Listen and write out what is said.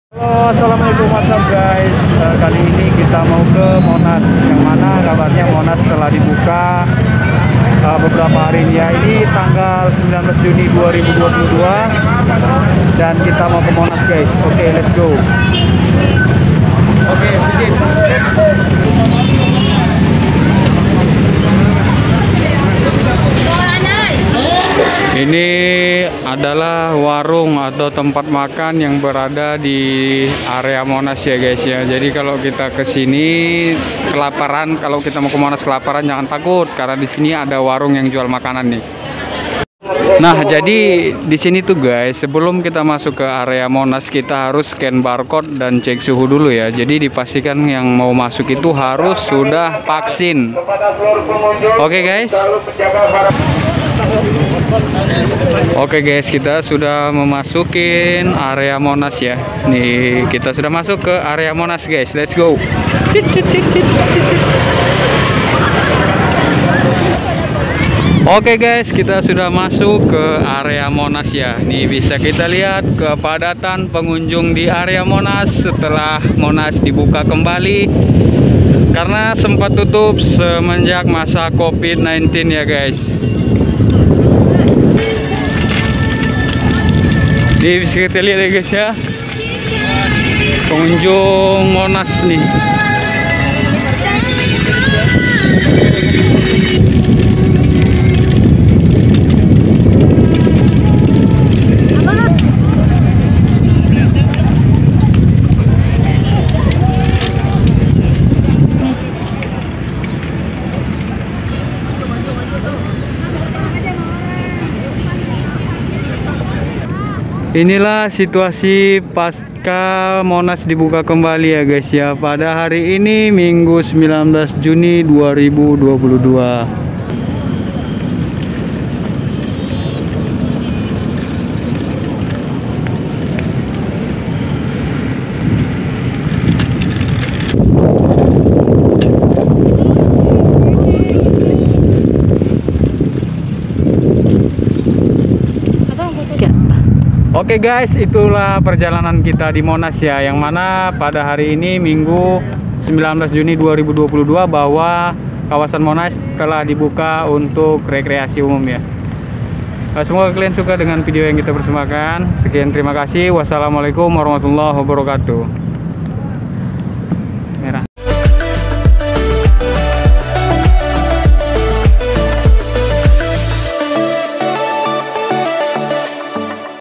Halo, assalamualaikum, what's up guys. Kali ini kita mau ke Monas, yang mana kabarnya Monas telah dibuka beberapa hari ini ya. Ini tanggal 19 Juni 2022 dan kita mau ke Monas guys. Oke, let's go. Oke, begin. Ini adalah warung atau tempat makan yang berada di area Monas ya guys ya. Jadi kalau kita ke sini kelaparan, kalau kita mau ke Monas kelaparan jangan takut karena di sini ada warung yang jual makanan nih. Nah, jadi di sini tuh guys, sebelum kita masuk ke area Monas kita harus scan barcode dan cek suhu dulu ya. Jadi dipastikan yang mau masuk itu harus sudah vaksin. Oke guys. Oke guys, kita sudah memasukin area Monas ya. Nih, kita sudah masuk ke area Monas guys. Let's go. Oke guys, kita sudah masuk ke area Monas ya. Nih bisa kita lihat kepadatan pengunjung di area Monas setelah Monas dibuka kembali karena sempat tutup semenjak masa COVID-19 ya guys. Nih bisa kita lihat ya guys ya, pengunjung Monas nih. Inilah situasi pasca Monas dibuka kembali ya guys ya, pada hari ini Minggu 19 Juni 2022. Oke guys, itulah perjalanan kita di Monas ya, yang mana pada hari ini Minggu 19 Juni 2022 bahwa kawasan Monas telah dibuka untuk rekreasi umum ya. Semoga kalian suka dengan video yang kita persembahkan. Sekian, terima kasih. Wassalamualaikum warahmatullahi wabarakatuh.